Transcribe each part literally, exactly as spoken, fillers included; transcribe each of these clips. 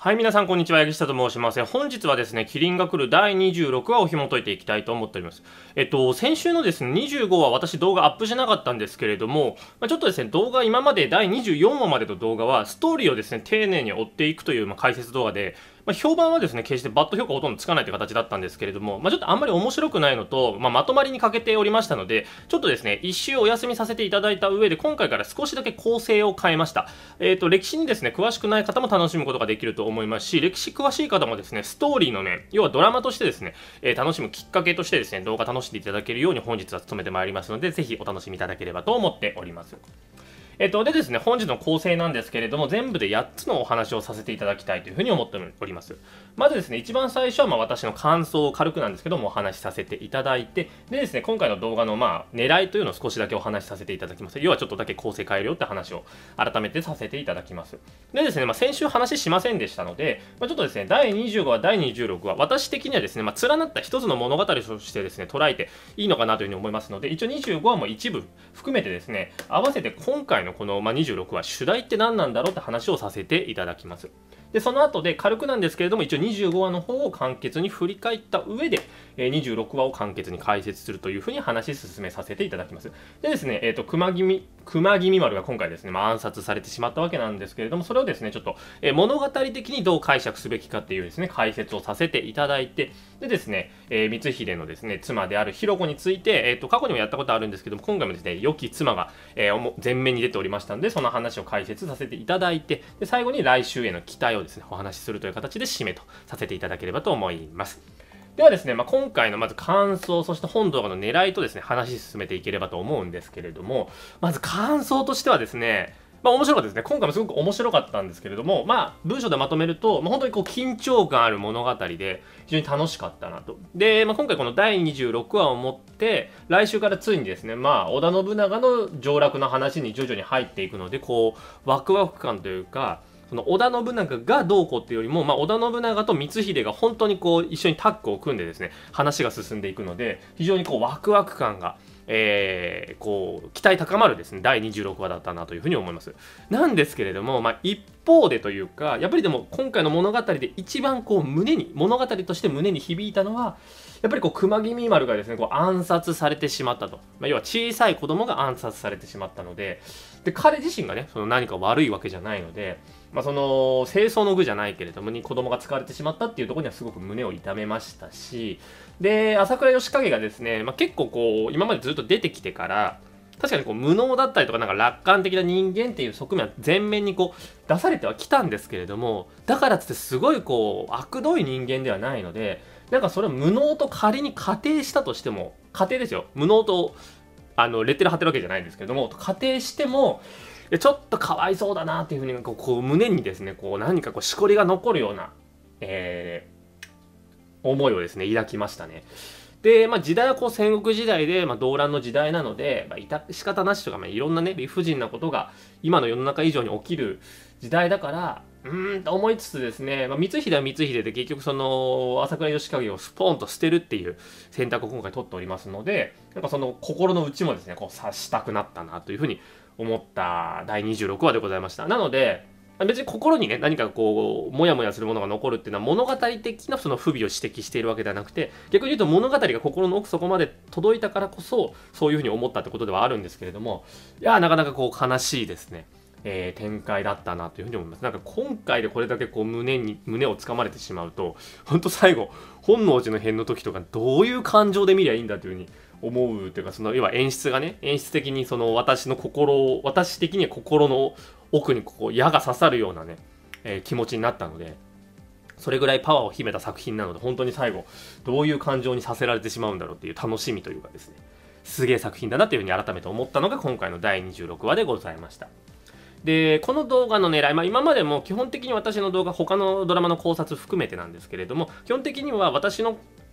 はい、皆さん、こんにちは。柳下と申します。本日はですね、キリンが来るだいにじゅうろくわを紐解いていきたいと思っております。えっと、先週のですね、にじゅうごわ、私動画アップしなかったんですけれども、まあ、ちょっとですね、動画、今までだいにじゅうよんわまでの動画は、ストーリーをですね、丁寧に追っていくという、まあ、解説動画で、まあ、評判はですね、決してバッド評価ほとんどつかないという形だったんですけれども、まあ、ちょっとあんまり面白くないのと、まあ、まとまりに欠けておりましたので、ちょっとですね、一周お休みさせていただいた上で、今回から少しだけ構成を変えました。えっと、歴史にですね、詳しくない方も楽しむことができると思いますし、歴史詳しい方もですね、ストーリーのね、要はドラマとしてですね、えー、楽しむきっかけとしてですね、動画楽しんでいただけるように本日は努めてまいりますので、ぜひお楽しみいただければと思っております。えっと、でですね、本日の構成なんですけれども、全部でやっつのお話をさせていただきたいというふうに思っております。まずですね、一番最初はまあ私の感想を軽くなんですけども、お話しさせていただいて、でですね、今回の動画のまあ狙いというのを少しだけお話しさせていただきます。要はちょっとだけ構成変えるよって話を改めてさせていただきます。でですね、まあ、先週話しませんでしたので、まあ、ちょっとですね、だいにじゅうごわ、だいにじゅうろくわ、私的にはですね、まあ、連なった一つの物語としてですね、捉えていいのかなというふうに思いますので、一応にじゅうごわも一部含めてですね、合わせて今回のこの、まあ、にじゅうろくわ、主題って何なんだろうって話をさせていただきます。で、その後で軽くなんですけれども、一応にじゅうごわの方を簡潔に振り返った上で、えー、にじゅうろくわを簡潔に解説するというふうに話進めさせていただきます。でですね、えっと、熊君、熊君丸が今回ですね、まあ、暗殺されてしまったわけなんですけれども、それをですね、ちょっと、えー、物語的にどう解釈すべきかっていうですね、解説をさせていただいて、でですね、えー、光秀のですね、妻である弘子について、えっと、過去にもやったことあるんですけども、今回もですね、良き妻が、えー、前面に出ておりましたので、その話を解説させていただいて、で最後に来週への期待をですね、お話しするという形で締めとさせていただければと思います。ではですね、まあ、今回のまず感想、そして本動画の狙いとですね、話進めていければと思うんですけれども、まず感想としてはですね、まあ面白かったですね。今回もすごく面白かったんですけれども、まあ文章でまとめると、まあ、本当にこう緊張感ある物語で非常に楽しかったなと。で、まあ、今回このだいにじゅうろくわをもって、来週からついにですね、まあ織田信長の上洛の話に徐々に入っていくので、こう、ワクワク感というか、その織田信長がどうこうっていうよりも、まあ、織田信長と光秀が本当にこう一緒にタッグを組んでですね、話が進んでいくので、非常にこうワクワク感が、えー、こう期待高まるですねだいにじゅうろくわだったなというふうに思います。なんですけれども、まあ、一方でというか、やっぱりでも今回の物語で一番こう胸に物語として胸に響いたのは、やっぱりこう熊君丸がですねこう暗殺されてしまったと、まあ、要は小さい子供が暗殺されてしまったので、で彼自身がねその何か悪いわけじゃないので、まあ、その清掃の具じゃないけれどもに子供が使われてしまったっていうところにはすごく胸を痛めましたし、で朝倉義景がですね、まあ、結構こう今までずっと出てきてから確かにこう無能だったりとかなんか楽観的な人間っていう側面は前面にこう出されてはきたんですけれども、だからっつってすごいこう悪どい人間ではないので、なんかそれを無能と仮に仮定したとしても、仮定ですよ、無能とあのレッテル貼ってるわけじゃないんですけども、仮定してもちょっとかわいそうだなっていうふうにこうこう胸にですねこう何かこうしこりが残るような、えー、思いをですね抱きましたね。で、まあ、時代はこう戦国時代で、まあ、動乱の時代なので、まあ、致し方なしとか、まあ、いろんなね理不尽なことが今の世の中以上に起きる時代だからうーんと思いつつですね、まあ、光秀は光秀で結局その朝倉義景をスポーンと捨てるっていう選択を今回取っておりますので、なんかその心の内もですねこう察したくなったなというふうに思っただいにじゅうろくわでございました。なので別に心にね何かこうモヤモヤするものが残るっていうのは物語的なその不備を指摘しているわけではなくて、逆に言うと物語が心の奥底まで届いたからこそそういうふうに思ったってことではあるんですけれども、いやなかなかこう悲しいですね、えー、展開だったなというふうに思います。なんか今回でこれだけこう胸に胸をつかまれてしまうと、本当最後本能寺の変の時とかどういう感情で見りゃいいんだというふうに思うというか、その要は演出がね演出的にその私の心を私的には心の奥にこう矢が刺さるようなね、えー、気持ちになったので、それぐらいパワーを秘めた作品なので、本当に最後どういう感情にさせられてしまうんだろうっていう楽しみというかですね、すげえ作品だなというふうに改めて思ったのが今回のだいにじゅうろくわでございました。でこの動画の狙い、まあ、今までも基本的に私の動画他のドラマの考察含めてなんですけれども、基本的には私の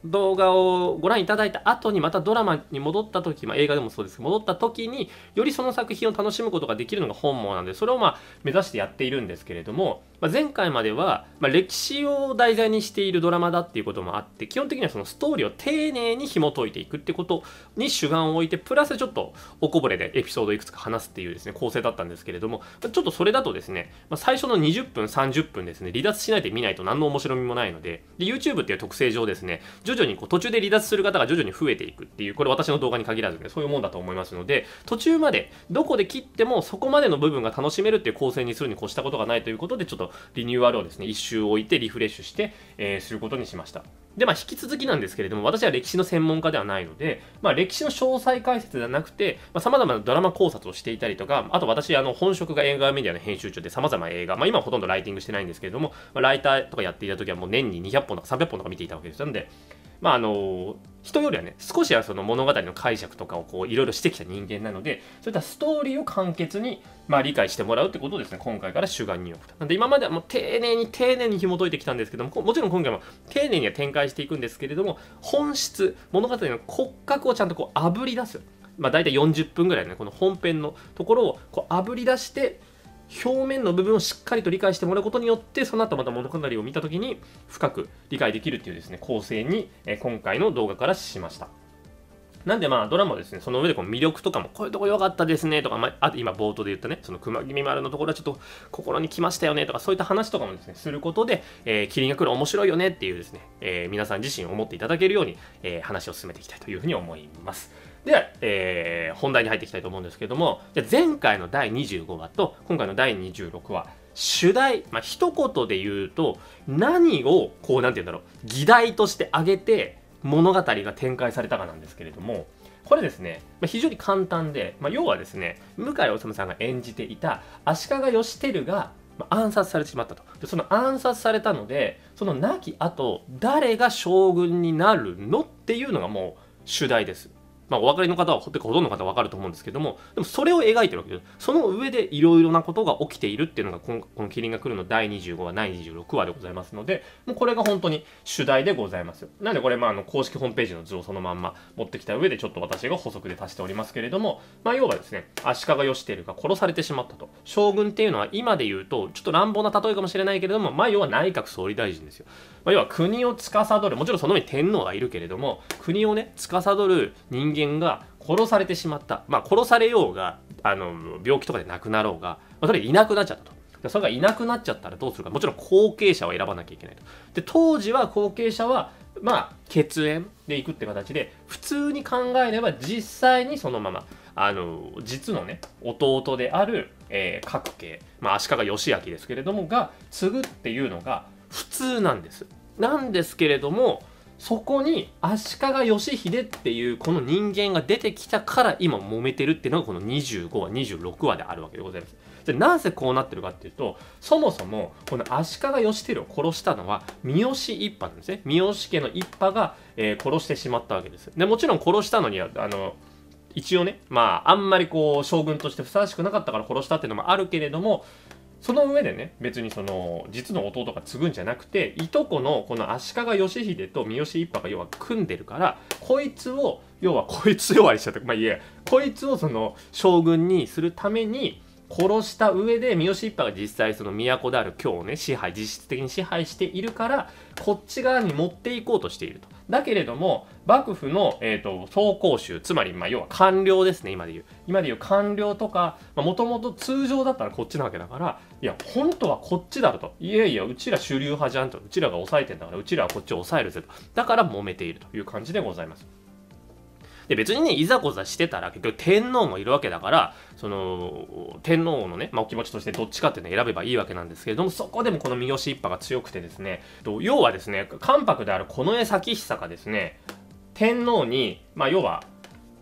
動画をご覧いただいた後にまたドラマに戻った時、まあ、映画でもそうですけど戻った時によりその作品を楽しむことができるのが本望なんで、それをまあ目指してやっているんですけれども、まあ、前回まではまあ歴史を題材にしているドラマだっていうこともあって、基本的にはそのストーリーを丁寧に紐解いていくってことに主眼を置いて、プラスちょっとおこぼれでエピソードをいくつか話すっていうですね構成だったんですけれども、ちょっとそれだとですね、まあ、最初のにじゅっぷんさんじゅっぷんですね離脱しないで見ないと何の面白みもないので、で YouTube っていう特性上ですね、徐々にこう途中で離脱する方が徐々に増えていくっていう、これ私の動画に限らずね、そういうもんだと思いますので、途中までどこで切ってもそこまでの部分が楽しめるっていう構成にするに越したことがないということで、ちょっとリニューアルをですね一周置いてリフレッシュして、えー、することにしました。でまあ引き続きなんですけれども、私は歴史の専門家ではないので、まあ、歴史の詳細解説ではなくてさまざ、まなドラマ考察をしていたりとか、あと私あの本職が映画メディアの編集長でさまざま映画、まあ、今はほとんどライティングしてないんですけれども、まあ、ライターとかやっていた時はもう年ににひゃっぽんとかさんびゃっぽんとか見ていたわけです。なのでまああの人よりはね少しはその物語の解釈とかをこういろいろしてきた人間なので、そういったストーリーを簡潔にまあ理解してもらうってことをですね今回から主眼に置くと。なんで今まではもう丁寧に丁寧に紐解いてきたんですけども、もちろん今回も丁寧には展開していくんですけれども、本質物語の骨格をちゃんとこう炙り出す、まあ大体よんじゅっぷんぐらいのねこの本編のところをこう炙り出して、表面の部分をしっかりと理解してもらうことによって、その後また物語を見た時に深く理解できるっていうですね構成に、えー、今回の動画からしました。なんでまあドラマですね、その上でこう魅力とかもこういうとこ良かったですねとか、まあ、あと今冒頭で言ったねその熊君丸のところはちょっと心に来ましたよねとか、そういった話とかもですねすることで、えー、キリンが来る面白いよねっていうですね、えー、皆さん自身思っていただけるように、えー、話を進めていきたいというふうに思います。では、えー、本題に入っていきたいと思うんですけども、じゃあ前回のだいにじゅうごわと今回のだいにじゅうろくわ、主題、まあ一言で言うと何をこうなんて言うんだろう議題として挙げて物語が展開されたかなんですけれども、これですね、まあ、非常に簡単で、まあ、要はですね向井理さんが演じていた足利義輝が暗殺されてしまったと。でその暗殺されたので、その亡き後誰が将軍になるのっていうのがもう主題です。まあ、お分かりの方はほとんどの方は分かると思うんですけども、でもそれを描いてるわけです。その上でいろいろなことが起きているっていうのがこの「このキリンが来る」のだいにじゅうごわだいにじゅうろくわでございますので、もうこれが本当に主題でございます。なのでこれまああの公式ホームページの図をそのまんま持ってきた上でちょっと私が補足で足しておりますけれども、まあ要はですね足利義輝が殺されてしまったと。将軍っていうのは今で言うとちょっと乱暴な例えかもしれないけれども、まあ要は内閣総理大臣ですよ。まあ、要は国を司る、もちろんその上に天皇がいるけれども、国をね司る人間が殺されてしまった。まあ殺されようがあの病気とかで亡くなろうが、まあ、とにかくいなくなっちゃったと。でそれがいなくなっちゃったらどうするか、もちろん後継者を選ばなきゃいけないと。で当時は後継者はまあ血縁でいくって形で、普通に考えれば実際にそのままあの実のね弟である、えー、各家、まあ、足利義昭ですけれどもが継ぐっていうのが普通なんです。なんですけれども、そこに足利義秀っていうこの人間が出てきたから今揉めてるっていうのがこのにじゅうごわにじゅうろくわであるわけでございます。でなぜこうなってるかっていうと、そもそもこの足利義輝を殺したのは三好一派なんですね。三好家の一派が、えー、殺してしまったわけです。でもちろん殺したのにはあの一応ねまああんまりこう将軍としてふさわしくなかったから殺したっていうのもあるけれども、その上でね別にその実の弟が継ぐんじゃなくて、いとこのこの足利義秀と三好一派が要は組んでるから、こいつを要はこいつ弱りしちゃった、まあいいや、こいつをその将軍にするために殺した上で、三好一派が実際その都である京をね支配実質的に支配しているから、こっち側に持っていこうとしていると。だけれども幕府の、えーと、総攻衆、つまりまあ要は官僚ですね、今でいう今でいう官僚とか、もともと通常だったらこっちなわけだから、いや本当はこっちだろと、いやいやうちら主流派じゃんと、うちらが抑えてんだからうちらはこっちを抑えるぜと、だから揉めているという感じでございます。で別にねいざこざしてたら結局天皇もいるわけだから、その天皇のね、まあ、お気持ちとしてどっちかっていうのを選べばいいわけなんですけれども、そこでもこの三好一派が強くてですね、要はですね関白である近衛前久がですね天皇にまあ要は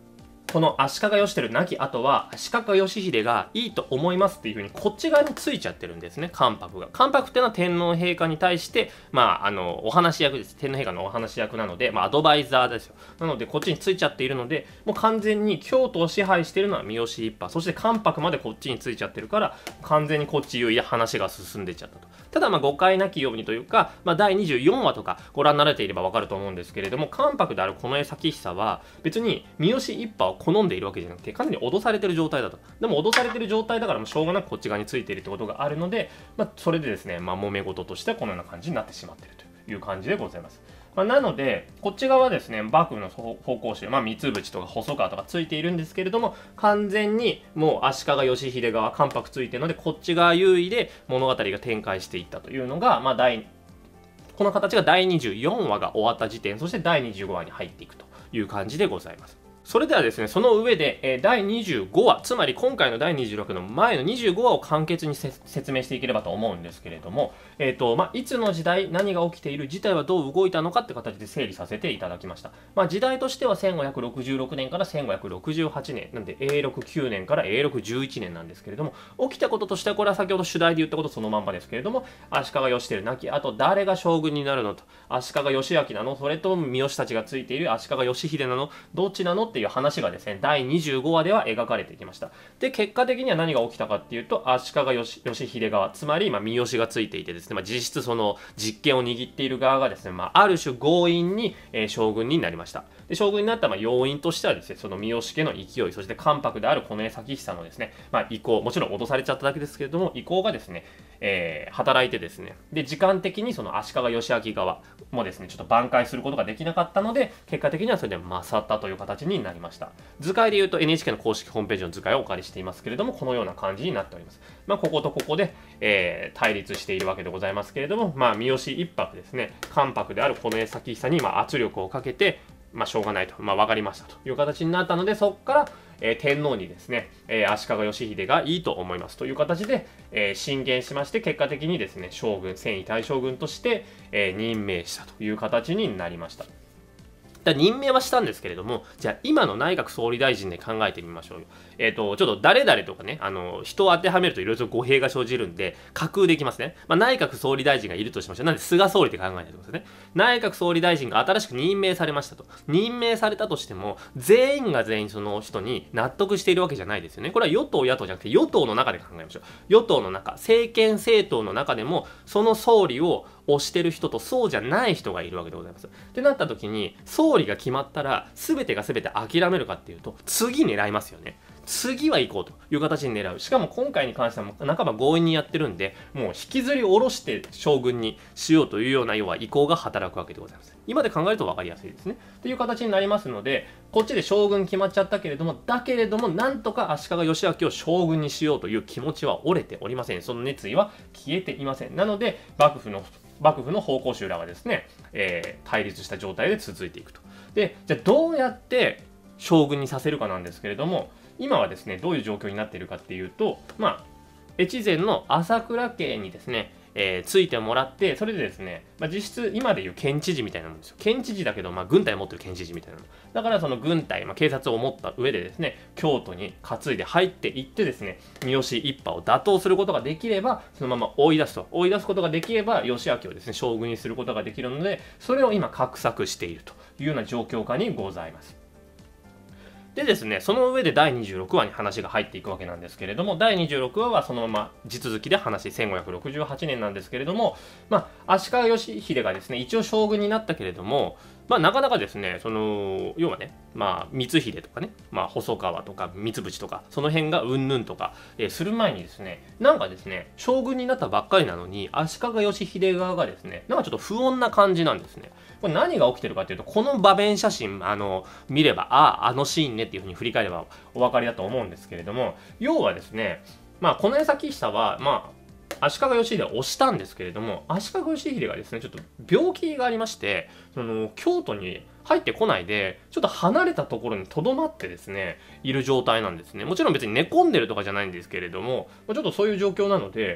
この足利義輝亡き後は足利義秀がいいと思いますっていうふうにこっち側についちゃってるんですね、関白が。関白っていうのは天皇陛下に対して、まあ、あのお話役です。天皇陛下のお話役なので、まあ、アドバイザーですよ。なのでこっちについちゃっているので、もう完全に京都を支配しているのは三好一派、そして関白までこっちについちゃってるから完全にこっち優位で話が進んでっちゃったと。ただまあ誤解なきようにというか、まあ、だいにじゅうよんわとかご覧になられていればわかると思うんですけれども、関白である近衛咲久は別に三好一派を好んでいるわけじゃなくて、完全に脅されてる状態だと。でも脅されてる状態だからもうしょうがなくこっち側についているってことがあるので、まあ、それでですね、まあ、揉め事としてはこのような感じになってしまっているという感じでございます。まあ、なのでこっち側はですね、幕府の方向手、まあ、三淵とか細川とかついているんですけれども、完全にもう足利義秀側関白ついてるので、こっち側優位で物語が展開していったというのが、まあ、第この形がだいにじゅうよんわが終わった時点、そしてだいにじゅうごわに入っていくという感じでございます。それではですね、その上で、えー、だいにじゅうごわ、つまり今回のだいにじゅうろくの前のにじゅうごわを簡潔に説明していければと思うんですけれども、えーとまあ、いつの時代何が起きている、事態はどう動いたのかって形で整理させていただきました。まあ、時代としてはせんごひゃくろくじゅうろくねんからせんごひゃくろくじゅうはちねんなんで、永禄きゅうねんから永禄じゅういちねんなんですけれども、起きたこととしてはこれは先ほど主題で言ったことそのまんまですけれども、足利義輝亡きあと誰が将軍になるのと、足利義昭なの、それとも三好たちがついている足利義秀なの、どっちなのっていう話がですねだいにじゅうごわでは描かれてきました。で結果的には何が起きたかっていうと、足利義秀側、つまりまあ三好がついていてですね、まあ、実質その実権を握っている側がですね、まあ、ある種強引に、えー、将軍になりました。で将軍になったまあ要因としてはですね、その三好家の勢い、そして関白である近衛咲久のですね、まあ、意向、もちろん脅されちゃっただけですけれども意向がですね、えー、働いてですね、で時間的にその足利義昭側もですねちょっと挽回することができなかったので、結果的にはそれで勝ったという形になりました。図解で言うと エヌエイチケー の公式ホームページの図解をお借りしていますけれども、このような感じになっております。まあ、こことここで、えー、対立しているわけでございますけれども、まあ、三好一派ですね、関白である近衛咲久にまあ圧力をかけて、まあ、しょうがないと、まあ、分かりましたという形になったので、そこから、えー、天皇にですね、えー、足利義秀がいいと思いますという形で、えー、進言しまして、結果的にですね将軍、征夷大将軍として、えー、任命したという形になりました。だ任命はしたんですけれども、じゃあ今の内閣総理大臣で考えてみましょうよ。えっ、ー、と、ちょっと誰々とかね、あの、人を当てはめるといろいろと語弊が生じるんで、架空でいきますね。まあ、内閣総理大臣がいるとしましょう。なんで菅総理って考えないとですね。内閣総理大臣が新しく任命されましたと。任命されたとしても、全員が全員その人に納得しているわけじゃないですよね。これは与党、野党じゃなくて与党の中で考えましょう。与党の中、政権政党の中でも、その総理を推してる人とそうじゃない人がいるわけでございます。ってなった時に、総理が決まったら全てが全て諦めるかっていうと、次狙いますよね。次は行こうという形に狙う。しかも今回に関しては半ば強引にやってるんで、もう引きずり下ろして将軍にしようというような要は意向が働くわけでございます。今で考えると分かりやすいですね。という形になりますので、こっちで将軍決まっちゃったけれども、だけれどもなんとか足利義昭を将軍にしようという気持ちは折れておりません。その熱意は消えていません。なので幕府の幕府の方向衆らはですね、えー、対立した状態で続いていくと。で、じゃあどうやって将軍にさせるかなんですけれども、今はですね、どういう状況になっているかっていうと、まあ、越前の朝倉家にですね、えー、ついてもらって、それでですね、まあ、実質今でいう県知事みたいなもんですよ。県知事だけど、まあ、軍隊を持ってる県知事みたいなの。だからその軍隊、まあ、警察を持った上でですね、京都に担いで入っていってですね、三好一派を打倒することができれば、そのまま追い出すと。追い出すことができれば、義昭をですね、将軍にすることができるので、それを今画策しているというような状況下にございます。でですね、その上でだいにじゅうろくわに話が入っていくわけなんですけれども、だいにじゅうろくわはそのまま地続きで話、せんごひゃくろくじゅうはちねんなんですけれども、まあ、足利義秀がですね、一応将軍になったけれども、まあ、なかなかですね、その要はね、まあ、光秀とかね、まあ、細川とか三淵とか、その辺がうんぬんとか、えー、する前にですね、なんかですね、将軍になったばっかりなのに、足利義秀側がですね、なんかちょっと不穏な感じなんですね。これ何が起きてるかというと、この場面写真、あの、見れば、ああ、あのシーンねっていうふうに振り返ればお分かりだと思うんですけれども、要はですね、まあ、近衛咲久は、まあ、足利義秀を推したんですけれども、足利義秀がですね、ちょっと病気がありまして、その京都に入ってこないで、ちょっと離れたところにとどまってですね、いる状態なんですね。もちろん別に寝込んでるとかじゃないんですけれども、ちょっとそういう状況なので、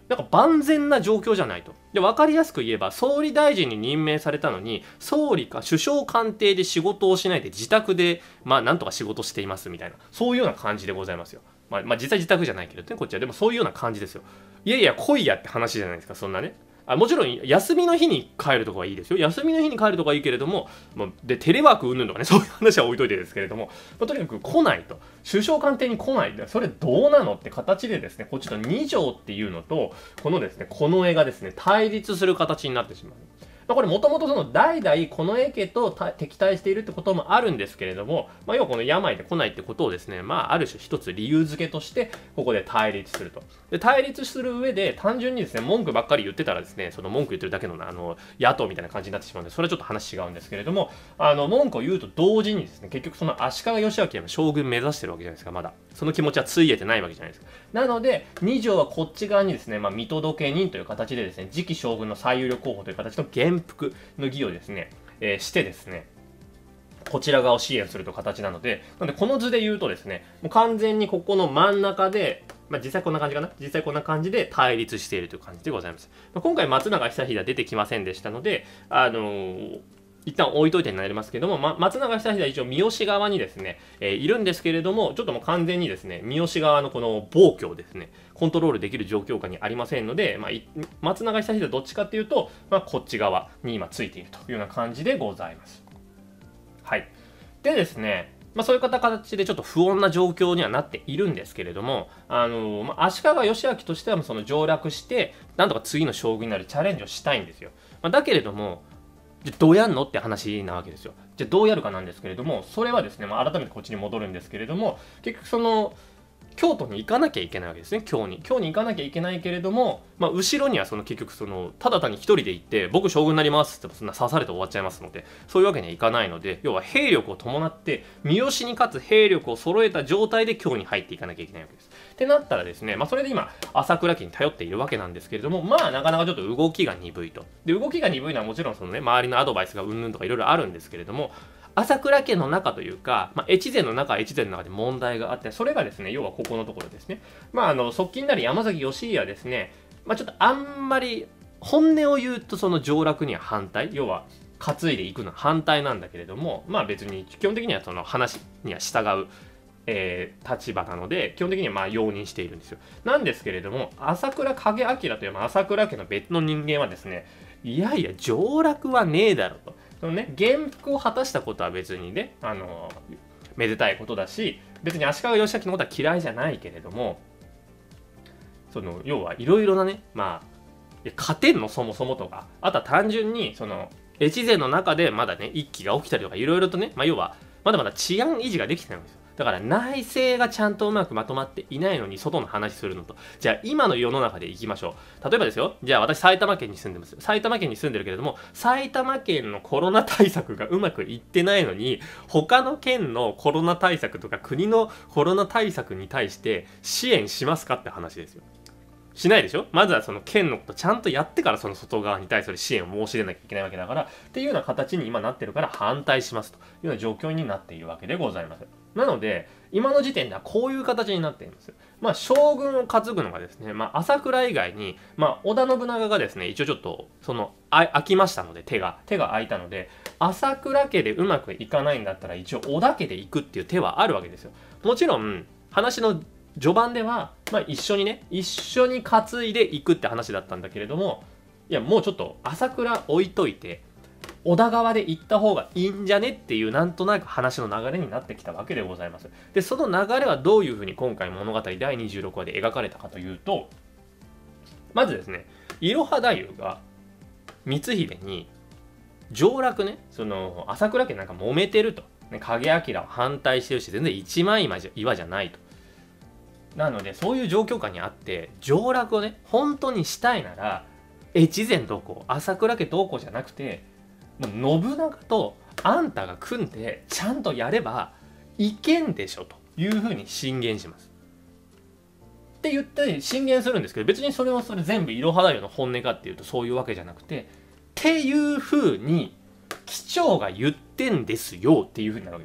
なんか万全な状況じゃないと。で、分かりやすく言えば、総理大臣に任命されたのに、総理か首相官邸で仕事をしないで自宅で、まあ、なんとか仕事していますみたいな、そういうような感じでございますよ。まあ、まあ、実際自宅じゃないけどね、こっちは。でもそういうような感じですよ。いやいや、来いやって話じゃないですか、そんなね。あもちろん休みの日に帰るとかはいいですよ。休みの日に帰るとかはいいけれども、まあ、でテレワークうんぬんとかね、そういう話は置いといてですけれども、まあ、とにかく来ないと。首相官邸に来ない。それどうなのって形でですね、こっちのに条っていうのと、このですね、この絵がですね、対立する形になってしまう。まあ、これもともとその代々この絵家と敵対しているってこともあるんですけれども、まあ、要はこの病で来ないってことをですね、まあ、ある種一つ理由付けとしてここで対立すると。で対立する上で単純にですね文句ばっかり言ってたらですね、その文句言ってるだけのあの野党みたいな感じになってしまうので、それはちょっと話違うんですけれども、あの文句を言うと同時にですね、結局その足利義昭の将軍目指してるわけじゃないですか。まだその気持ちはついえてないわけじゃないですか。なのでに条はこっち側にですね、まあ、見届け人という形でですね、次期将軍の最有力候補という形の元服の儀をですね、えー、してですね、こちら側を支援するという形なので、なのでこの図で言うとですね、もう完全にここの真ん中で、まあ、実際こんな感じかな、実際こんな感じで対立しているという感じでございます。まあ、今回松永久秀は出てきませんでしたので、あのー一旦置いといてになりますけども、ま、松永久秀は一応三好側にですね、えー、いるんですけれども、ちょっともう完全にですね、三好側のこの暴挙をですね、コントロールできる状況下にありませんので、まあ、松永久秀はどっちかっていうと、まあ、こっち側に今ついているというような感じでございます。はい。でですね、まあ、そういう形でちょっと不穏な状況にはなっているんですけれども、あのーまあ、足利義昭としてはその上洛して、なんとか次の将軍になるチャレンジをしたいんですよ。まあ、だけれども、じゃどうやんのって話なわけですよ。じゃあどうやるかなんですけれども、それはですね、まあ、改めてこっちに戻るんですけれども、結局その京都に行かなきゃいけないわけですね。京に京に行かなきゃいけないけれども、まあ、後ろにはその結局そのただ単に一人で行って僕将軍になりますってそんな刺されて終わっちゃいますので、そういうわけにはいかないので、要は兵力を伴って三好に勝つ兵力を揃えた状態で京に入っていかなきゃいけないわけです。ってなったらですね、まあ、それで今朝倉家に頼っているわけなんですけれども、まあなかなかちょっと動きが鈍いと。で動きが鈍いのはもちろんそのね周りのアドバイスがうんぬんとかいろいろあるんですけれども、朝倉家の中というか、まあ、越前の中は越前の中で問題があって、それがですね、要はここのところですね。まあ、あの、側近なり山崎義家はですね、まあ、ちょっとあんまり、本音を言うとその上洛には反対、要は、担いでいくのは反対なんだけれども、まあ別に基本的にはその話には従う、えー、立場なので、基本的にはまあ容認しているんですよ。なんですけれども、朝倉景明という、まあ、朝倉家の別の人間はですね、いやいや、上洛はねえだろと。そのね、元服を果たしたことは別にね、あのめでたいことだし、別に足利義昭のことは嫌いじゃないけれども、その要はいろいろなね、まあ勝てんのそもそもとか、あとは単純にその越前の中でまだね一揆が起きたりとかいろいろとね、まあ、要はまだまだ治安維持ができてないんですよ。だから内政がちゃんとうまくまとまっていないのに外の話するのと、じゃあ今の世の中でいきましょう。例えばですよ、じゃあ私埼玉県に住んでます。埼玉県に住んでるけれども、埼玉県のコロナ対策がうまくいってないのに、他の県のコロナ対策とか国のコロナ対策に対して支援しますかって話ですよ。しないでしょ。まずはその県のことちゃんとやってからその外側に対する支援を申し出なきゃいけないわけだから、っていうような形に今なってるから反対しますというような状況になっているわけでございます。なので今の時点ではこういう形になっています。まあ将軍を担ぐのがですね、まあ朝倉以外に、まあ織田信長がですね、一応ちょっとそのあ空きましたので、手が手が空いたので、朝倉家でうまくいかないんだったら一応織田家で行くっていう手はあるわけですよ。もちろん話の序盤では、まあ、一緒にね一緒に担いでいくって話だったんだけれども、いやもうちょっと朝倉置いといて織田側で行った方がいいんじゃねっていうなんとなく話の流れになってきたわけでございます。でその流れはどういうふうに今回物語だいにじゅうろくわで描かれたかというと、まずですね、いろは太夫が光秀に上洛ね、その朝倉家なんか揉めてると、ね、景明を反対してるし全然一枚岩じゃないと。なのでそういう状況下にあって上洛をね本当にしたいなら越前どうこう朝倉家どうこうじゃなくて、もう信長とあんたが組んでちゃんとやればいけんでしょというふうに進言します。って言って進言するんですけど、別にそれはそれ全部いろは太夫の本音かっていうとそういうわけじゃなくて、っていうふうに機長が言ってんですよっていうふうになるわけですよ。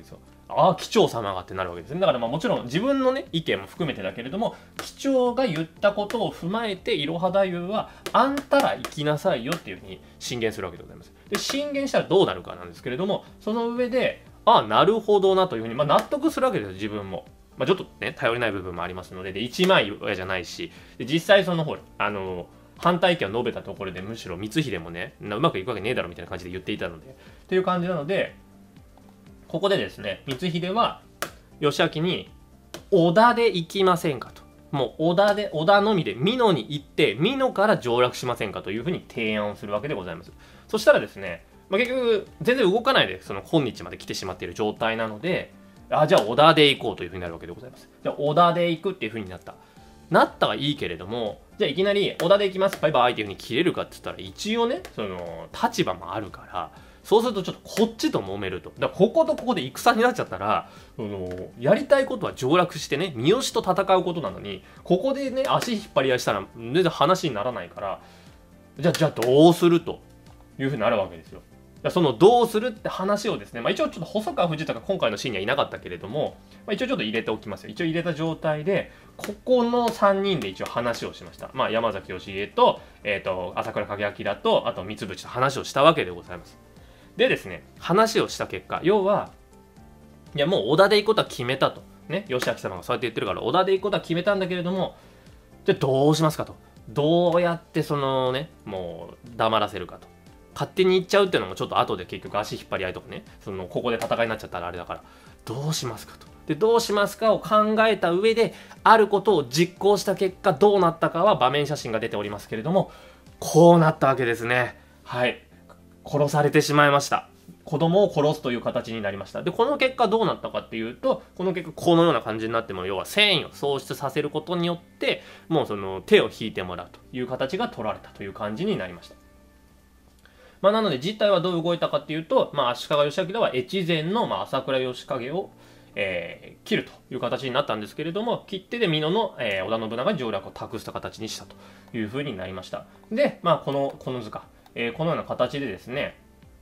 ああ機長様がってなるわけですね。だからまあもちろん自分のね意見も含めてだけれども、機長が言ったことを踏まえていろは太夫はあんたら行きなさいよっていうふうに進言するわけでございます。で進言したらどうなるかなんですけれども、その上でああなるほどなというふうに、まあ、納得するわけですよ自分も。まあ、ちょっとね頼りない部分もありますので、で一枚親じゃないし、で実際そのほらあの反対意見を述べたところでむしろ光秀もねうまくいくわけねえだろみたいな感じで言っていたのでっていう感じなので、ここでですね光秀は義昭に織田で行きませんかと、もう織田で織田のみで美濃に行って美濃から上洛しませんかというふうに提案をするわけでございます。そしたらですね、まあ、結局全然動かないでその今日まで来てしまっている状態なので、あじゃあ織田で行こうというふうになるわけでございます。じゃあ織田で行くっていうふうになったなったはいいけれども、じゃあいきなり織田で行きますバイバイっていうふうに切れるかって言ったら一応ねその立場もあるから、そうするとちょっとこっちと揉めると。だからこことここで戦になっちゃったら、そのやりたいことは上洛してね三好と戦うことなのに、ここでね足引っ張り合いしたら全然話にならないから、じゃあじゃあどうするというふうになるわけですよ。そのどうするって話をですね、まあ、一応ちょっと細川藤孝今回のシーンにはいなかったけれども、まあ、一応ちょっと入れておきますよ。一応入れた状態でここのさんにんで一応話をしました。まあ、山崎義家と、えー、と朝倉景明とあと三淵と話をしたわけでございます。でですね話をした結果、要はいやもう織田で行くことは決めたとね、義明様がそうやって言ってるから織田で行くことは決めたんだけれども、じゃあどうしますかと、どうやってそのねもう黙らせるかと。勝手に行っちゃうっていうのもちょっと後で結局足引っ張り合いとかね、そのここで戦いになっちゃったらあれだから、どうしますかと。でどうしますかを考えた上であることを実行した結果どうなったかは場面写真が出ておりますけれども、こうなったわけですね。はい、殺されてしまいました。子供を殺すという形になりました。でこの結果どうなったかっていうと、この結果このような感じになっても、要は戦意を喪失させることによってもうその手を引いてもらうという形が取られたという感じになりました。まあ、なので実態はどう動いたかっていうと、まあ、足利義昭は越前の、まあ、朝倉義景を、えー、切るという形になったんですけれども、切手で美濃の、えー、織田信長に上洛を託した形にしたというふうになりました。で、まあ、このこの図か、えー、このような形でですね、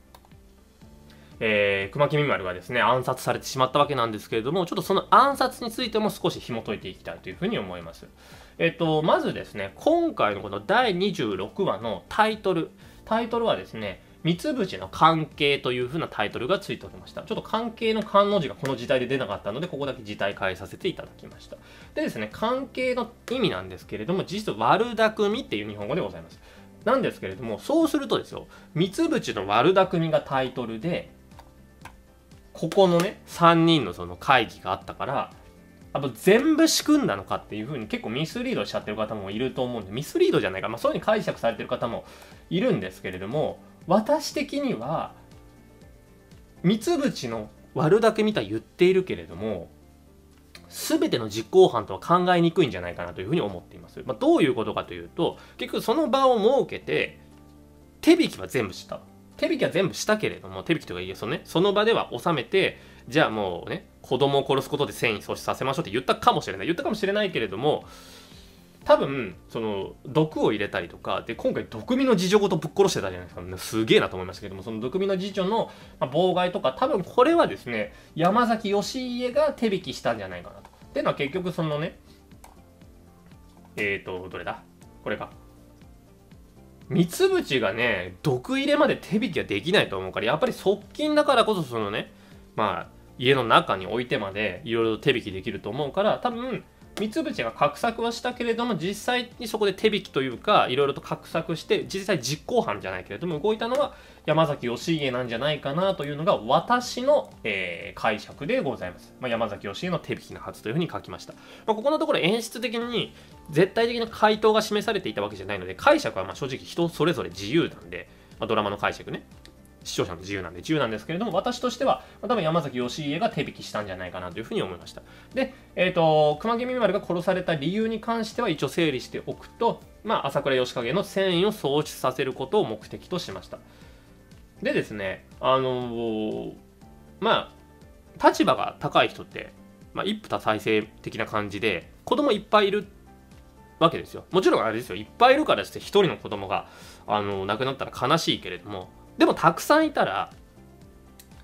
えー、熊木丸がですね暗殺されてしまったわけなんですけれども、ちょっとその暗殺についても少し紐解いていきたいというふうに思います。えっとまずですね、今回のこのだいにじゅうろくわのタイトルタイトルはですね、三淵の関係というふうなタイトルがついておりました。ちょっと関係の関の字がこの字体で出なかったので、ここだけ字体変えさせていただきました。でですね、関係の意味なんですけれども、実は悪巧みっていう日本語でございます。なんですけれども、そうするとですよ、三淵の悪巧みがタイトルで、ここのね、さんにんのその会議があったから、あと全部仕組んだのかっていうふうに結構ミスリードしちゃってる方もいると思うんで、ミスリードじゃないか、まあ、そういうふうに解釈されてる方もいるんですけれども、私的には三淵の悪だけ見た言っているけれども、全ての実行犯とは考えにくいんじゃないかなというふうに思っています。まあ、どういうことかというと、結局その場を設けて手引きは全部した手引きは全部したけれども、手引きとかいえそのねその場では収めて、じゃあもうね子供を殺すことで戦意喪失させましょうって言ったかもしれない言ったかもしれないけれども、多分その毒を入れたりとかで、今回毒味の次女ごとぶっ殺してたじゃないですか、ね、すげえなと思いましたけども、その毒味の次女の妨害とか、多分これはですね山崎義家が手引きしたんじゃないかなと。っていうのは結局そのねえーとどれだこれか三淵がね毒入れまで手引きはできないと思うから、やっぱり側近だからこそそのねまあ家の中に置いてまでいろいろと手引きできると思うから、多分三淵が画策はしたけれども、実際にそこで手引きというかいろいろと画策して実際実行犯じゃないけれども動いたのは山崎義家なんじゃないかなというのが私の、えー、解釈でございます。まあ、山崎義家の手引きのはずというふうに書きました。まあ、ここのところ演出的に絶対的な回答が示されていたわけじゃないので、解釈はまあ正直人それぞれ自由なんで、まあ、ドラマの解釈ね視聴者の自由なんで自由なんですけれども、私としては、まあ、多分山崎義家が手引きしたんじゃないかなというふうに思いました。で、えーと、熊木丸が殺された理由に関しては一応整理しておくと、まあ、朝倉義景の戦意を喪失させることを目的としました。でですね、あのー、まあ立場が高い人って、まあ、一夫多妻制的な感じで子供いっぱいいるわけですよ。もちろんあれですよ、いっぱいいるからして一人の子供があの亡くなったら悲しいけれども、でもたくさんいたら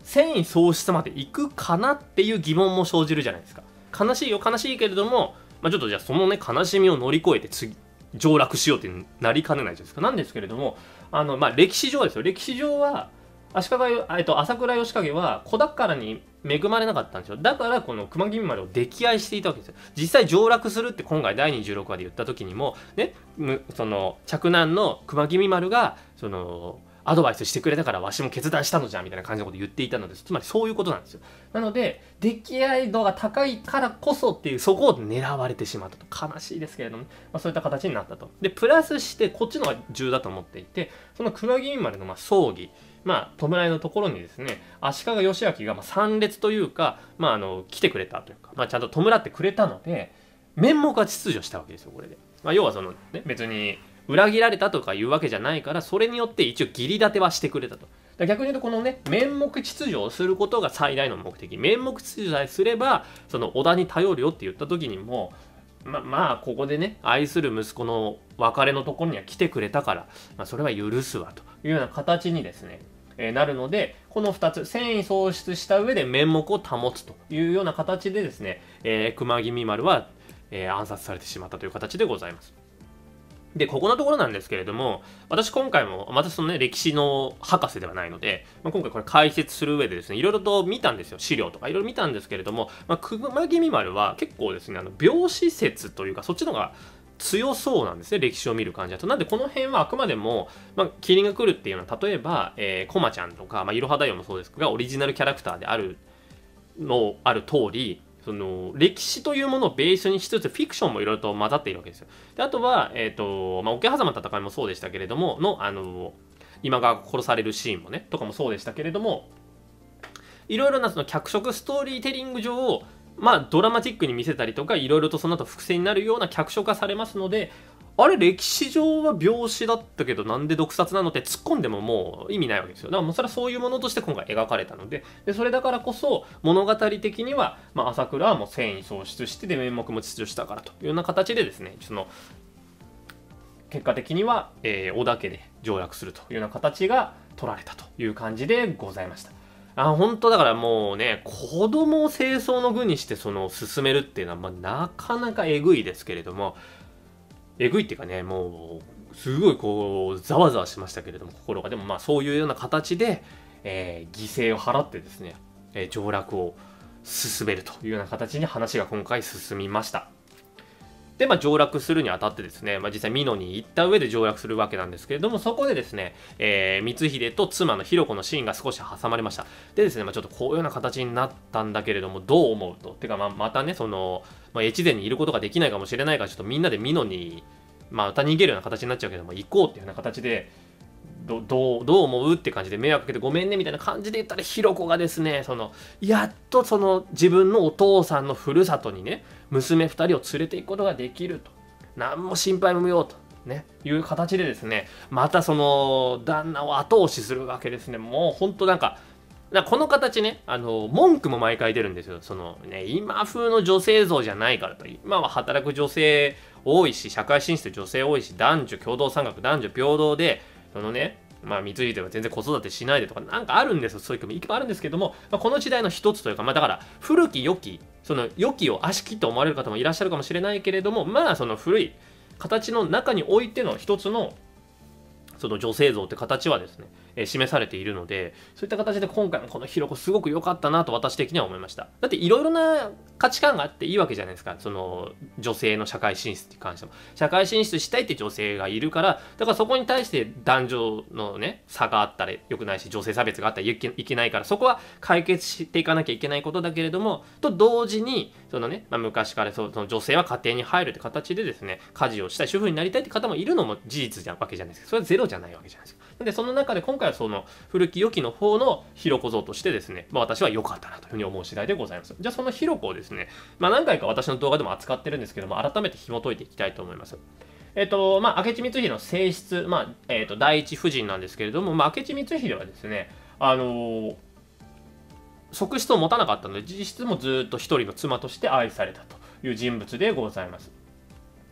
戦意喪失までいくかなっていう疑問も生じるじゃないですか。悲しいよ悲しいけれども、まあ、ちょっとじゃあそのね悲しみを乗り越えて次上洛しようってなりかねないじゃないですか。なんですけれども、あの、まあ、歴史上ですよ。歴史上は足利、えっと、朝倉義景は子宝に恵まれなかったんですよ。だからこの熊君丸を溺愛していたわけですよ。実際上洛するって今回だいにじゅうろくわで言った時にもね、その嫡男の熊君丸がそのアドバイスしてくれたからわしも決断したのじゃんみたいな感じのこと言っていたのです。つまりそういうことなんですよ。なので溺愛度が高いからこそっていうそこを狙われてしまったと。悲しいですけれども、ね、まあ、そういった形になったと。でプラスしてこっちのが重だと思っていて、その熊君丸のまあ葬儀、まあ、弔いのところにですね、足利義昭がまあ参列というか、まあ、あの来てくれたというか、まあ、ちゃんと弔ってくれたので面目が秩序したわけですよこれで。まあ、要はその、ね、別に裏切られたとかいうわけじゃないから、それによって一応義理立てはしてくれたと。だ逆に言うとこのね面目秩序をすることが最大の目的。面目秩序さえすればその織田に頼るよって言った時にもままあここでね愛する息子の別れのところには来てくれたから、まあ、それは許すわというような形にですね、えー、なるので、このふたつ戦意喪失した上で面目を保つというような形でですね、えー、熊君丸は、えー、暗殺されてしまったという形でございます。でここのところなんですけれども、私今回もまたそのね歴史の博士ではないので、まあ、今回これ解説する上でですねいろいろと見たんですよ。資料とかいろいろ見たんですけれども、まあ、熊君丸は結構ですねあの病死説というかそっちの方が強そうなんですね、歴史を見る感じだと。なんでこの辺はあくまでも、まあ、キリンが来るっていうのは例えば、えー、コマちゃんとか、まあ、いろは太陽もそうですがオリジナルキャラクターであるのある通り、その歴史というものをベースにしつつフィクションもいろいろと混ざっているわけですよ。であとは、えーとまあ、桶狭間の戦いもそうでしたけれどもの、あの今川が殺されるシーンもねとかもそうでしたけれども、いろいろなその脚色ストーリーテリング上まあドラマチックに見せたりとかいろいろとその後伏線になるような脚色化されますので、あれ歴史上は病死だったけどなんで毒殺なのって突っ込んでももう意味ないわけですよ。だからもうそれはそういうものとして今回描かれたので、でそれだからこそ物語的には、まあ、朝倉はもう戦意喪失してで面目も秩序したからというような形でですね、その結果的には、えー、織田家で上洛するというような形が取られたという感じでございました。あ本当だからもうね子供を清掃の軍にしてその進めるっていうのは、まあ、なかなかえぐいですけれども、えぐいっていうかねもうすごいこうざわざわしましたけれども心が。でもまあそういうような形で、えー、犠牲を払ってですね、えー、上洛を進めるというような形に話が今回進みました。で、まあ、上洛するにあたってですね、まあ、実際美濃に行った上で上洛するわけなんですけれども、そこでですね、えー、光秀と妻の弘子のシーンが少し挟まれました。でですね、まあ、ちょっとこういうような形になったんだけれどもどう思うと。てか、まあ、またねその、まあ、越前にいることができないかもしれないからちょっとみんなで美濃にまた逃げるような形になっちゃうけども行こうっていうような形でどどうどう思うって感じで迷惑かけてごめんねみたいな感じで言ったら、弘子がですねそのやっとその自分のお父さんのふるさとにね娘ふたりを連れて行くことができると、何も心配も無用とねいう形でですね、またその旦那を後押しするわけですね。もうほんとなんかなこの形ね、あの文句も毎回出るんですよ。そのね今風の女性像じゃないからと。今は働く女性多いし社会進出女性多いし男女共同参画男女平等で、そのねまあ光秀は全然子育てしないでとかなんかあるんですよ。そういう意見もあるんですけども、まあ、この時代の一つというか、まあだから古き良きその良きを悪しきと思われる方もいらっしゃるかもしれないけれども、まあその古い形の中においての一つのその女性像って形はですね、えー、示されているので、そういった形で今回もこの弘子すごく良かったなと私的には思いました。だっていろいろな価値観があっていいわけじゃないですか。その女性の社会進出に関しても社会進出したいって女性がいるから、だからそこに対して男女のね差があったら良くないし、女性差別があったらいけいけないから、そこは解決していかなきゃいけないことだけれども、と同時にそのね、まあ、昔からその女性は家庭に入るって形でですね家事をしたい主婦になりたいって方もいるのも事実じゃわけじゃないですか。それはゼロじゃないわけじゃないですか。でその中で今回はその古き良きの方の弘子像としてですね、まあ、私は良かったなというふうに思う次第でございます。じゃあその弘子をですね、まあ、何回か私の動画でも扱ってるんですけども、改めて紐解いていきたいと思います。えっとまあ、明智光秀の正室、まあえっと第一夫人なんですけれども、まあ、明智光秀はですね、あのー、側室を持たなかったので実質もずっと一人の妻として愛されたという人物でございます。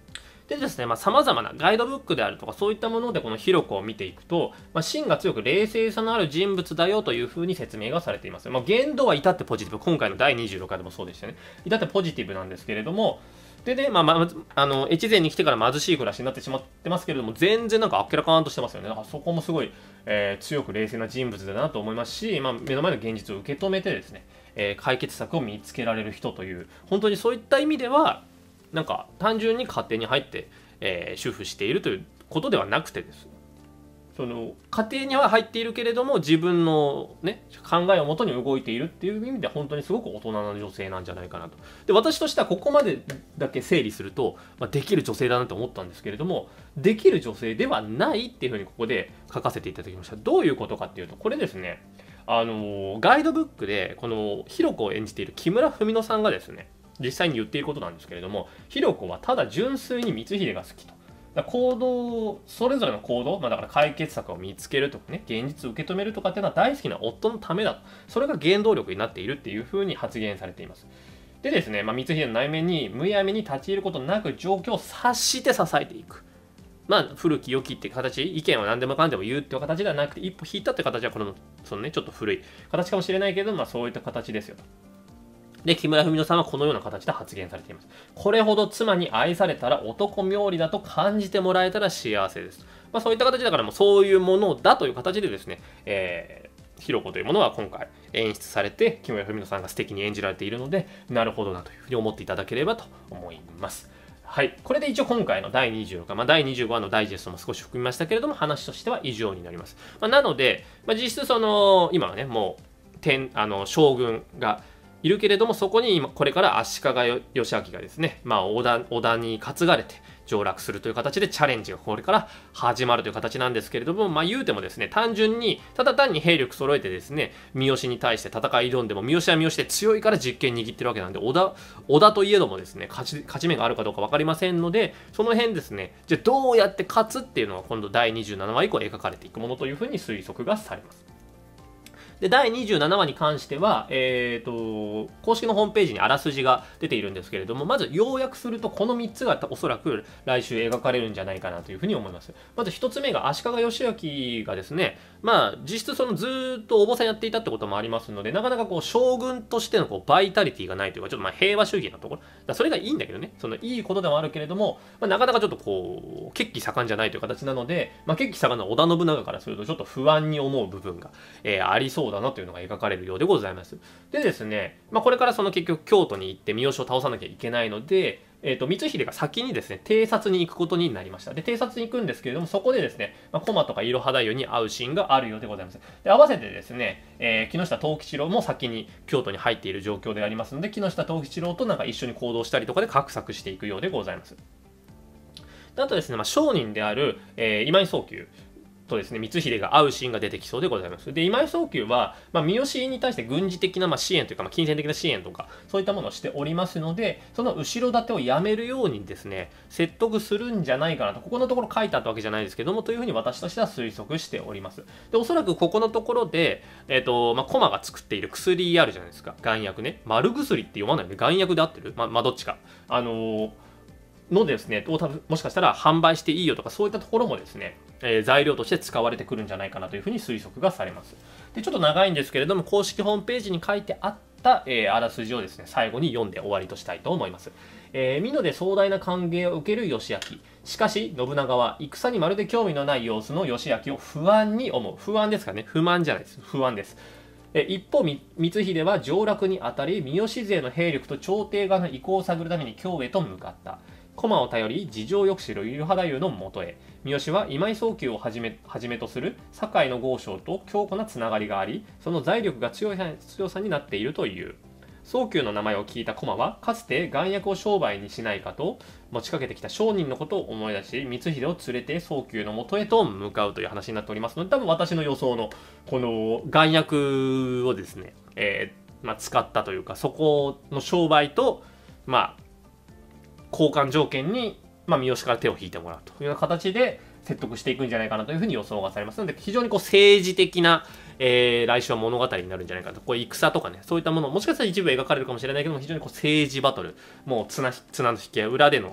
でですね、まあ、様々なガイドブックであるとか、そういったものでこのヒロコを見ていくと、まあ、芯が強く冷静さのある人物だよというふうに説明がされています。まあ、言動は至ってポジティブ。今回のだいにじゅうろくかいでもそうでしたね。至ってポジティブなんですけれども、でね、まあ、まあ、あの、越前に来てから貧しい暮らしになってしまってますけれども、全然なんかあっけらかんとしてますよね。だからそこもすごい、えー、強く冷静な人物だなと思いますし、まあ、目の前の現実を受け止めてですね、えー、解決策を見つけられる人という、本当にそういった意味では、なんか単純に家庭に入って、えー、主婦しているということではなくてです。その家庭には入っているけれども自分の、ね、考えをもとに動いているっていう意味で本当にすごく大人な女性なんじゃないかなと。で私としてはここまでだけ整理すると、まあ、できる女性だなと思ったんですけれども、できる女性ではないっていうふうにここで書かせていただきました。どういうことかっていうと、これですね、あのガイドブックでこのひろこを演じている木村文乃さんがですね実際に言っていることなんですけれども、ひろこはただ純粋に光秀が好きと。行動、それぞれの行動、まあ、だから解決策を見つけるとかね、現実を受け止めるとかっていうのは大好きな夫のためだと。それが原動力になっているっていうふうに発言されています。でですね、まあ、光秀の内面にむやみに立ち入ることなく状況を察して支えていく。まあ、古き良きって形、意見は何でもかんでも言うっていう形ではなくて、一歩引いたって形はこの、そのね、ちょっと古い形かもしれないけど、まあそういった形ですよと。で、木村文乃さんはこのような形で発言されています。これほど妻に愛されたら男冥利だと感じてもらえたら幸せです。まあそういった形だからもうそういうものだという形でですね、えー、ひろこというものは今回演出されて、木村文乃さんが素敵に演じられているので、なるほどなというふうに思っていただければと思います。はい。これで一応今回のだいにじゅうろくわ、まあ、だいにじゅうごわのダイジェストも少し含みましたけれども、話としては以上になります。まあ、なので、まあ、実質その、今はね、もう、天あの将軍が、いるけれども、そこに今これから足利義昭がですね、まあ、織田織田に担がれて上洛するという形でチャレンジがこれから始まるという形なんですけれども、まあ言うてもですね、単純にただ単に兵力揃えてですね、三好に対して戦い挑んでも、三好は三好で強いから実権握ってるわけなんで、織田織田といえどもですね、勝ち勝ち目があるかどうか分かりませんので、その辺ですね、じゃあどうやって勝つっていうのは今度だいにじゅうななわ以降描かれていくものというふうに推測がされます。で、だいにじゅうななわに関しては、えーと、公式のホームページにあらすじが出ているんですけれども、まず要約すると、このみっつがおそらく来週描かれるんじゃないかなというふうに思います。まずひとつめが、足利義昭がですね、まあ、実質そのずーっとお坊さんやっていたってこともありますので、なかなかこう、将軍としてのこうバイタリティがないというか、ちょっとまあ平和主義なところ。だそれがいいんだけどね、そのいいことでもあるけれども、まあ、なかなかちょっとこう、血気盛んじゃないという形なので、まあ、血気盛んな織田信長からすると、ちょっと不安に思う部分が、えー、ありそうだなというのが描かれるようでございます。でですね、まあ、これからその結局京都に行って三好を倒さなきゃいけないので、えーと、光秀が先にですね、偵察に行くことになりました。で、偵察に行くんですけれども、そこでですね、まあ、駒とか色肌湯に会うシーンがあるようでございます。で、合わせてですね、えー、木下藤吉郎も先に京都に入っている状況でありますので、木下藤吉郎となんか一緒に行動したりとかで画策していくようでございます。あとですね、まあ、商人である、えー、今井宗久とですね、光秀が会うシーンが出てきそうでございます。で、今井宗久は、まあ、三好に対して軍事的な、まあ、支援というか、まあ、金銭的な支援とか、そういったものをしておりますので、その後ろ盾をやめるようにですね、説得するんじゃないかなと、ここのところ書いてあったわけじゃないですけども、というふうに私としては推測しております。で、おそらくここのところで、えっと、まあ、コマが作っている薬あるじゃないですか。丸薬ね。丸薬って読まないよね。丸薬で合ってるまあ、まあ、どっちか。あのー、のですね、もしかしたら販売していいよとかそういったところもですね、えー、材料として使われてくるんじゃないかなというふうに推測がされます。で、ちょっと長いんですけれども、公式ホームページに書いてあった、えー、あらすじをですね、最後に読んで終わりとしたいと思います。えー、美濃で壮大な歓迎を受ける義昭。しかし、信長は戦にまるで興味のない様子の義昭を不安に思う。不安ですかね。不満じゃないです。不安です。一方、光秀は上洛にあたり、三好勢の兵力と朝廷側の意向を探るために京へと向かった。駒を頼り、事情をよく知る入肌湯のもとへ。三好は今井宗久をはじめはじめとする堺の豪商と強固なつながりがあり、その財力が強い強さになっているという。宗久の名前を聞いた駒は、かつて丸薬を商売にしないかと持ちかけてきた商人のことを思い出し、光秀を連れて宗久のもとへと向かうという話になっておりますので、多分私の予想のこの丸薬をですね、えーまあ、使ったというか、そこの商売と、まあ、交換条件に、まあ、三好から手を引いてもらうというような形で説得していくんじゃないかなというふうに予想がされますので、非常にこう政治的な、えー、来週は物語になるんじゃないかと。こう戦とかね、そういったものもしかしたら一部描かれるかもしれないけども、非常にこう政治バトル、もう綱綱の引き合い裏での、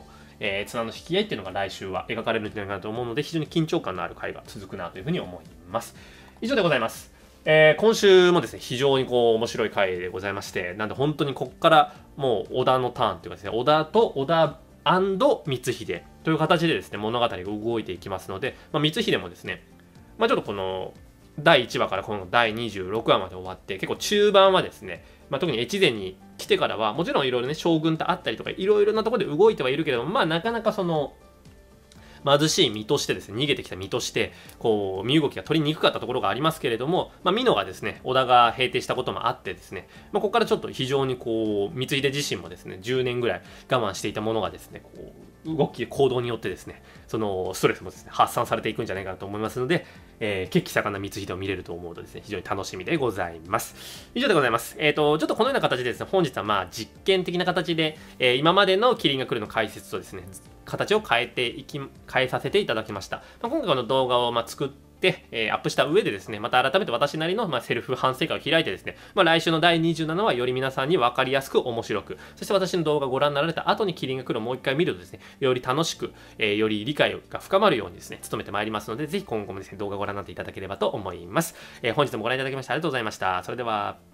えー、綱の引き合いっていうのが来週は描かれるんじゃないかなと思うので、非常に緊張感のある回が続くなというふうに思います。以上でございます。えー、今週もですね、非常にこう面白い回でございまして、なんで本当にここからもう織田のターンというかですね、織田と織田光秀という形でですね、物語が動いていきますので、まあ、光秀もですね、まあ、ちょっとこのだいいちわからこのだいにじゅうろくわまで終わって、結構中盤はですね、まあ、特に越前に来てからは、もちろんいろいろね、将軍と会ったりとか、いろいろなところで動いてはいるけれども、まあなかなかその、貧しい身としてですね、逃げてきた身として、こう、身動きが取りにくかったところがありますけれども、まあ、美濃がですね、織田が平定したこともあってですね、まあ、ここからちょっと非常にこう、光秀自身もですね、じゅうねんぐらい我慢していたものがですね、こう、動き、行動によってですね、そのストレスもですね、発散されていくんじゃないかなと思いますので、えー、血気盛んな光秀を見れると思うとですね、非常に楽しみでございます。以上でございます。えっ、ー、と、ちょっとこのような形でですね、本日はまあ実験的な形で、えー、今までのキリンが来るの解説とですね、形を変えていき、変えさせていただきました。まあ、今回この動画をまあ作って、えー、アップした上でですね、また改めて私なりの、まあ、セルフ反省会を開いてですね、まあ、来週のだいにじゅうななはより皆さんに分かりやすく面白く、そして私の動画をご覧になられた後にキリンが来るをもう一回見るとですね、より楽しく、えー、より理解が深まるようにですね、努めてまいりますので、ぜひ今後もですね、動画をご覧になっていただければと思います。えー、本日もご覧いただきましてありがとうございました。それでは。